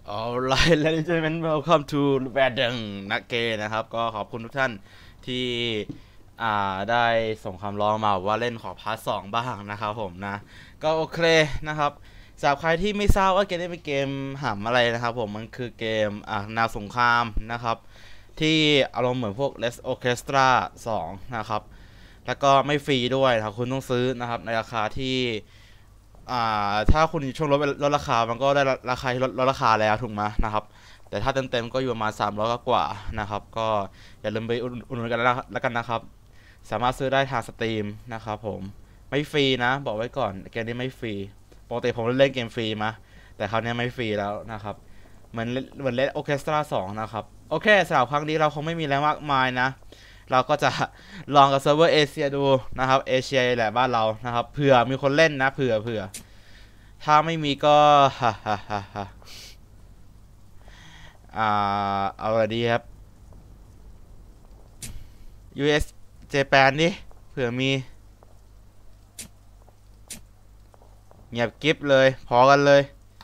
Alright ladies and gentlemen welcome to แวร์ดังนักเกย์นะครับก็ขอบคุณทุกท่านที่ได้ส่งคำร้องมาว่าเล่นขอพาร์ท2บ้างนะครับผมนะก็โอเคนะครับสำหรับใครที่ไม่ทราบว่าเกมนี้เป็นเกมหำอะไรนะครับผมมันคือเกมแนวสงครามนะครับที่อารมณ์เหมือนพวก Let's Orchestra 2นะครับแล้วก็ไม่ฟรีด้วยครับคุณต้องซื้อนะครับในราคาที่ถ้าคุณช่วงลดราคามันก็ได้ราคาที่ลดราคาแล้วถูกไหมนะครับแต่ถ้าเต็มก็อยู่ประมาณ300กว่านะครับก็อย่าลืมไปอุดหนุนกันแล้วกันนะครับสามารถซื้อได้ทางสตรีมนะครับผมไม่ฟรีนะบอกไว้ก่อนเกมนี้ไม่ฟรีปกติผมเล่นเกมฟรีมาแต่คราวนี้ไม่ฟรีแล้วนะครับเหมือนเล่นโอเคสตรา2นะครับโอเคสำหรับครั้งนี้เราคงไม่มีอะไรมากมายนะเราก็จะลองกับเซิร์ฟเวอร์เอเชียดูนะครับเอเชียแหละบ้านเรานะครับเผื่อมีคนเล่นนะเผื่อถ้าไม่มีก็เอาอะไรดีครับ US Japan ดิเผื่อมีเงียบกิ๊บเลยพอกันเลย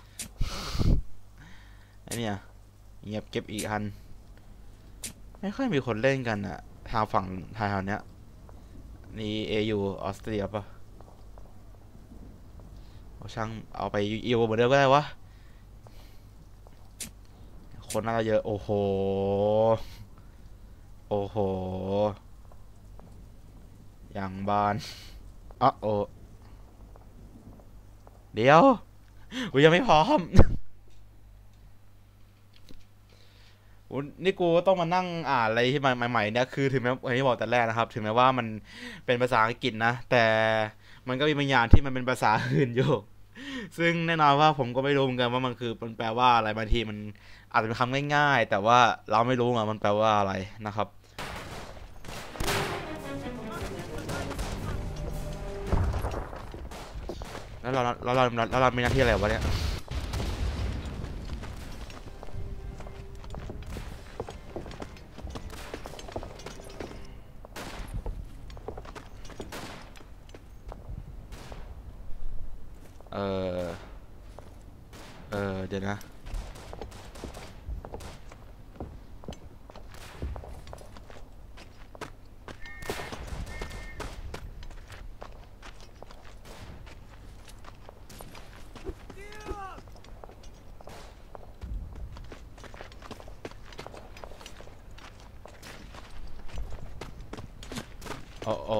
ไอเนี่ยเงียบกิ๊บอีกอันไม่ค่อยมีคนเล่นกันอะทางฝั่งไทยแถวเนี้ยนี่ AU ออสเตรียปะช่างเอาไปอีโวเหมือนเดิมก็ได้วะคนน่าจะเยอะโอ้โหอย่างบานโอ้เดี๋ยวกูยังไม่พร้อมนี่กูต้องมานั่งอ่านอะไรที่ใหม่ๆเนี่ยคือถึงแม้ที่บอกแต่แรกนะครับถึงแม้ว่ามันเป็นภาษาอังกฤษนะแต่มันก็มีบางอย่างที่มันเป็นภาษาอื่นอยู่ซึ่งแน่นอนว่าผมก็ไม่รู้เหมือนกันว่ามันแปลว่าอะไรบางทีมันอาจจะเป็นคำง่ายๆแต่ว่าเราไม่รู้มันแปลว่าอะไรนะครับแล้วเรามีหน้าที่อะไรวะเนี่ยเออเดี๋ยวนะโอ้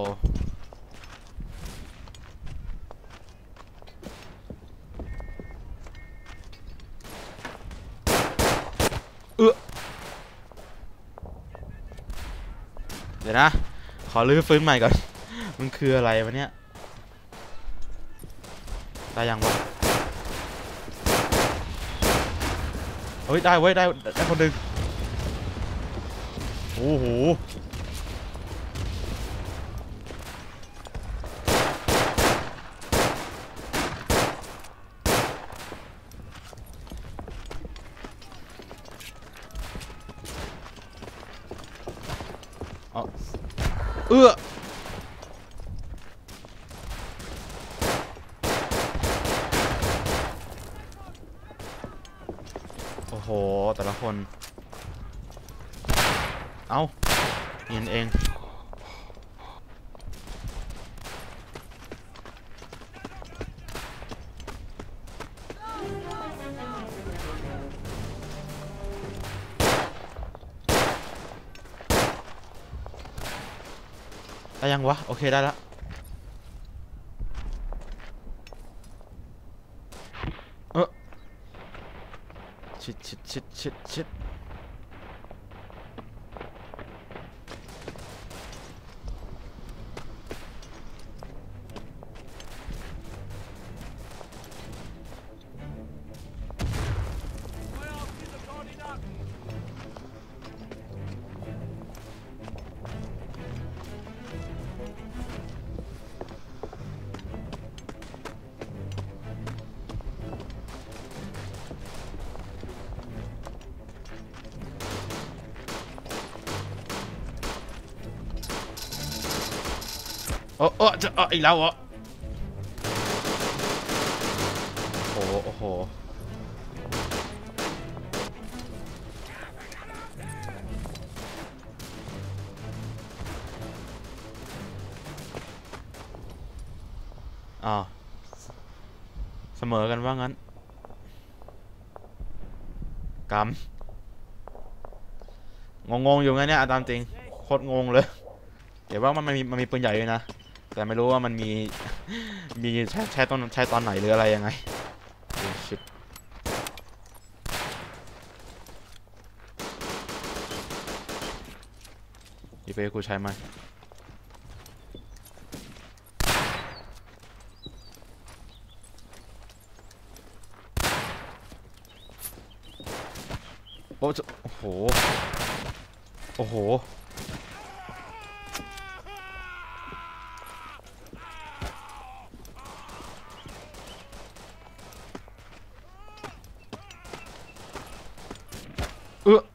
เดี๋ยวนะขอรื้อฟื้นใหม่ก่อนมันคืออะไรวะเนี่ยได้ยังวะเฮ้ยได้เว้ยได้คนหนึ่งโอ้โหเอื้อโอ้โหแต่ละคนเอ้ายินเองได้ยังวะโอเคได้แล้วชิดจะอีกแล้วเหรอโอ้โหอ้าวเสมอกันว่างั้นกำงงอยู่ไงเนี่ยตามจริงโคตรงงเลยเดี๋ยวว่ามันมีปืนใหญ่ด้วยนะแต่ไม่รู้ว่ามันมีมีใช้ตอนไหนหรืออะไรยังไงโอ้ชิบอีเป้กูใช้ไหมโอ้โหโอ้โหเออ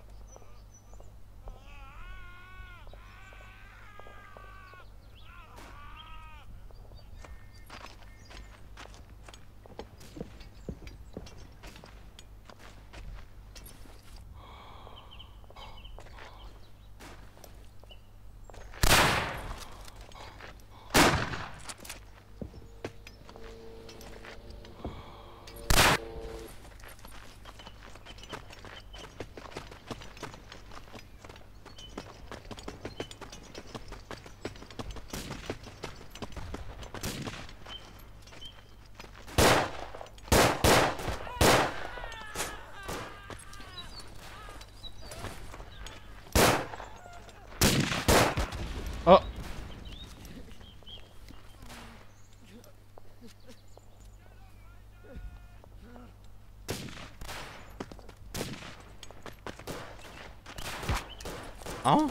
เออเอ้า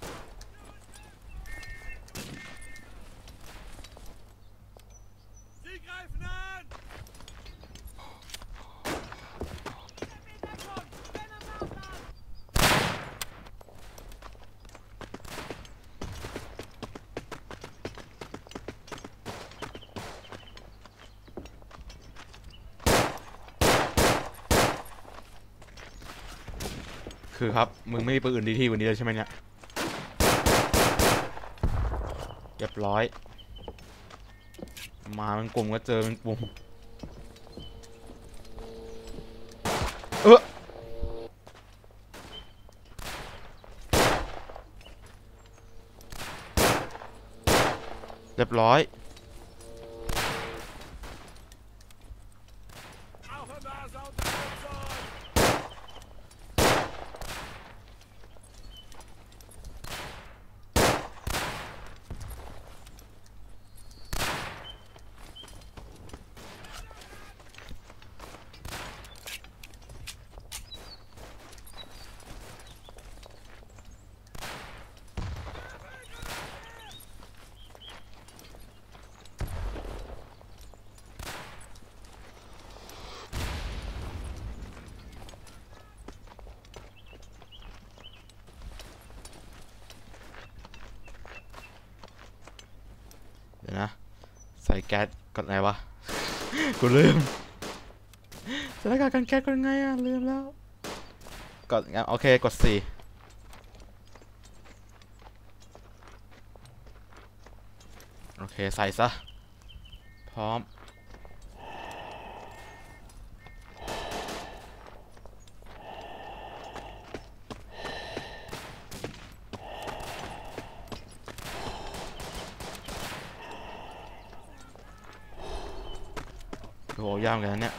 คือครับมึงไม่มีปืนอื่นดีที่กวันนี้เลยใช่ไหมเนี่ยเรียบร้อยมาเป็นกลุ่มก็เจอเป็นกลุ่มเออเรียบร้อยเดี๋ยวนะใส่แก๊สกดไงวะกูลืมใส่หน้ากากกันแก๊สกดไงอ่ะลืมแล้วกดโอเคกด4โอเคใส่ซะพร้อมโอ้โหยากเหมือนกันนะเนี่ย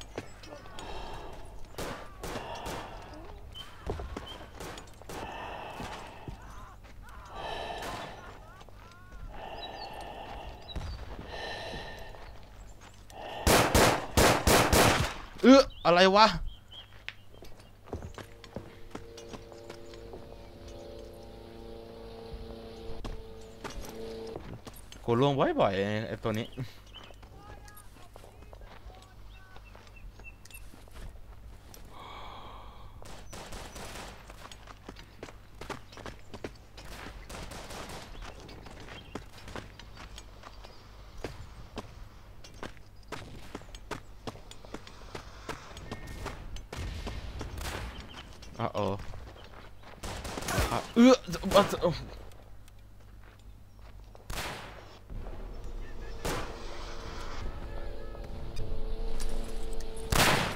อะไรวะกูล่วงบ่อยๆไอ้ตัวนี้อ๋อ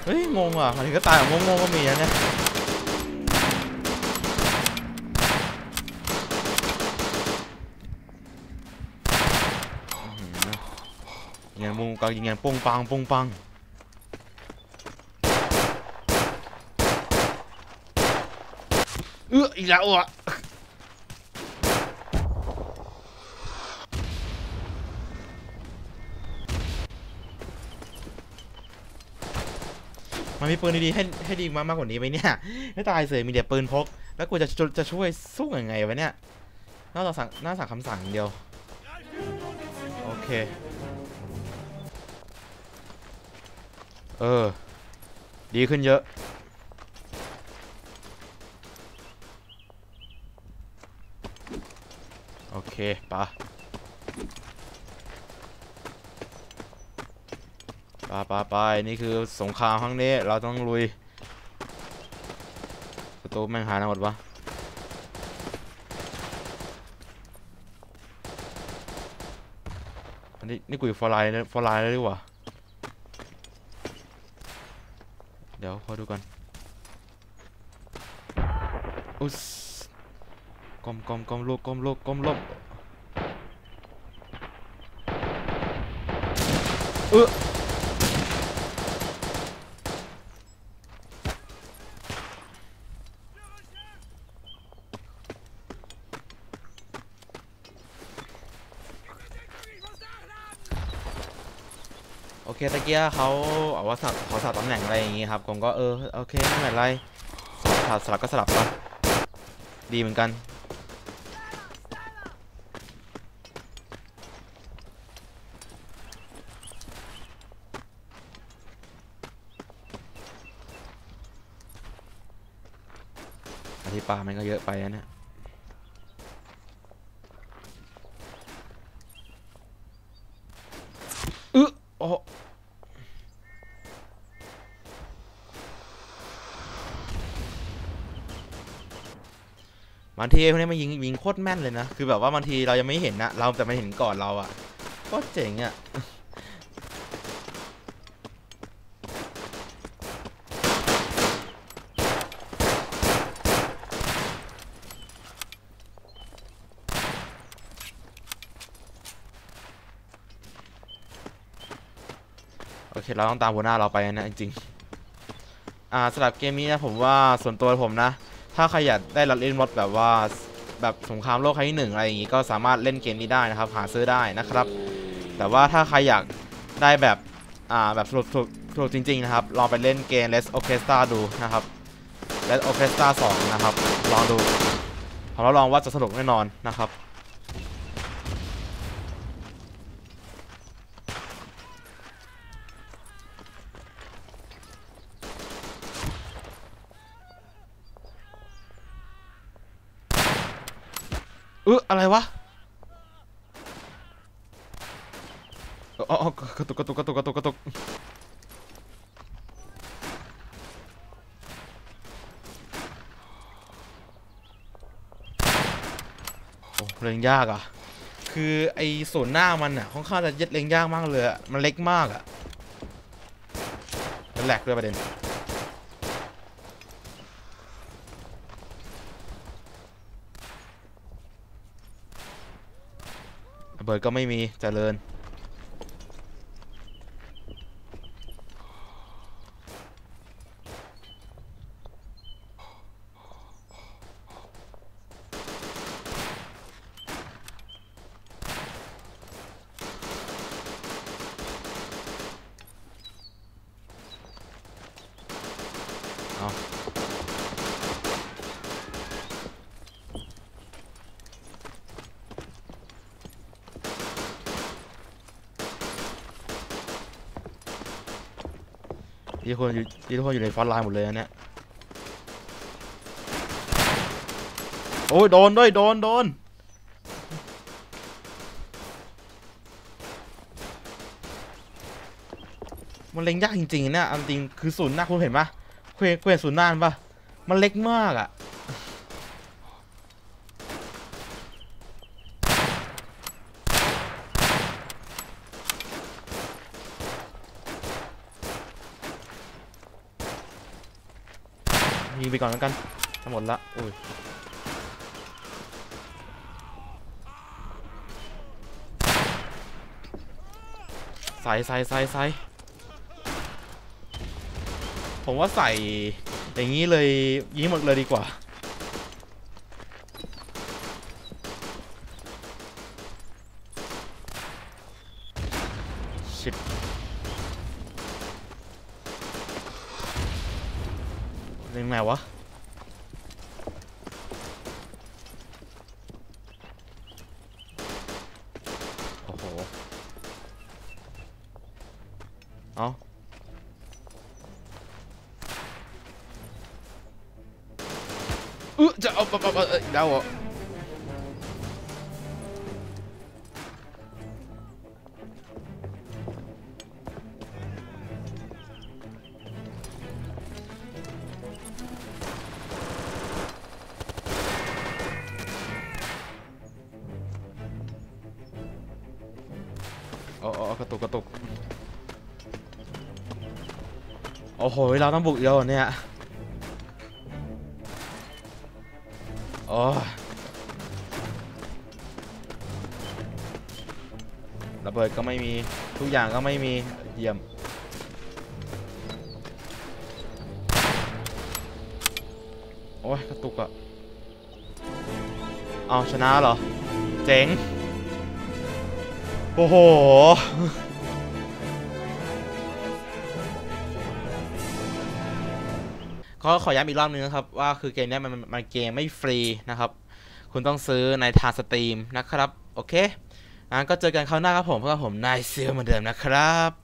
เฮ้ยงงอ่ะบางทีก็ตายแบบงงๆก็มีนะเนี่ยยิงไงมุงกลางยิงไงปุ้งปังปุ้งปังอีกแล้วอ่ะมันมีปืนดีๆให้ดีมากกว่านี้ไหมเนี่ยไม่ตายเสยมีเดี๋ยวปืนพกแล้วกูจะช่วยสู้ยังไงวะเนี่ยน่าสั่งคำสั่งเดียวโอเคดีขึ้นเยอะโอเคปะไปนี่คือสงครามครั้งนี้เราต้องลุยประตูแม่งหายหมดวะอันนี้กูอยู่ฟอร์ไลน์แล้วดีกว่าเดี๋ยวขอดูก่อนอุ๊สก้มลูกโอเคตะเกียเขาเอาว่าเขาสลับตำแหน่งอะไรอย่างงี้ครับผมก็โอเคไม่เป็นไรสลับก็สลับปะดีเหมือนกันอธิปามันก็เยอะไปนะเนี่ยโอ้บางทีพวกนี้มันยิงโคตรแม่นเลยนะคือแบบว่าบางทีเรายังไม่เห็นนะเราแต่มันเห็นก่อนเราอ่ะก็เจ๋งอ่ะโอเคเราต้องตามหัวหน้าเราไปนะจริงๆสำหรับเกมนี้นะผมว่าส่วนตัวผมนะถ้าใครอยากได้เล่นรถแบบว่าแบบสงครามโลกครั้งที่1อะไรอย่างงี้ก็สามารถเล่นเกมนี้ได้นะครับหาซื้อได้นะครับแต่ว่าถ้าใครอยากได้แบบแบบสนุกจริงๆนะครับลองไปเล่นเกม Let's Orchestra ดูนะครับ Let's Orchestra 2นะครับลองดูผมรับรองว่าจะสนุกแน่นอนนะครับอะไรวะกระตุกโอ้เล่นยากอ่ะคือไอ้ส่วนหน้ามันอ่ะค่อนข้างจะเล่นยากมากเลยมันเล็กมากอ่ะมันแหลกด้วยประเด็นเบิร์ดก็ไม่มีเจริญทุกคนอยู่ในฟอนต์ไลน์หมดเลยนะเนี่ยโอ้ยโดนด้วยโดนมันเล็งยากจริงๆเนี่ยจริงคือศูนย์หน้าคุณเห็นปะคุณเห็นศูนย์หน้าปะมันเล็กมากอ่ะยิงไปก่อนแล้วกันทั้งหมดละอุ้ยใส่ผมว่าใส่อย่างนี้เลยยิงหมดเลยดีกว่าชิบเรื่องไงวะโอ้โหเอาจะเอาเดาอ่ะกระตุกโอ้โหเราต้องบุกเยอะเนี่ยโอ้ระเบิดก็ไม่มีทุกอย่างก็ไม่มีเยี่ยมโอ้ยกระตุกอะเอาชนะเหรอเจ๋งโอ้โหขอย้ำอีกรอบนึงนะครับว่าคือเกมนี้มันเกมไม่ฟรีนะครับคุณต้องซื้อในทางสตรีมนะครับโอเคงั้นก็เจอกันคราวหน้าครับผมเพื่อผมนายเซียวเหมือนเดิมนะครับ